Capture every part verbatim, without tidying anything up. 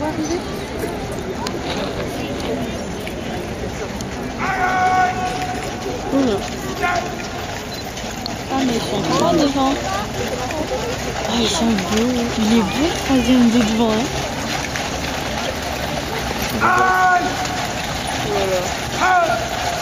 Mmh. Ah mais ils sont trop devant. Ah ils sont beaux. Il est beau le troisième de devant. Hein. Voilà.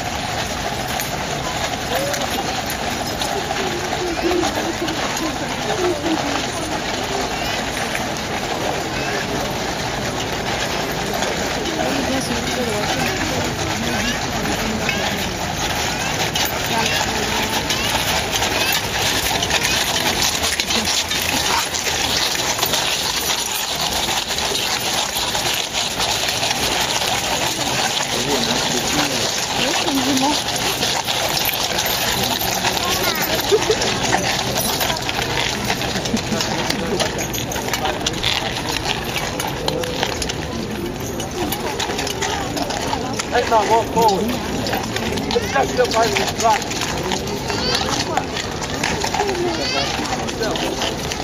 That's not one forward. That's still part of the block.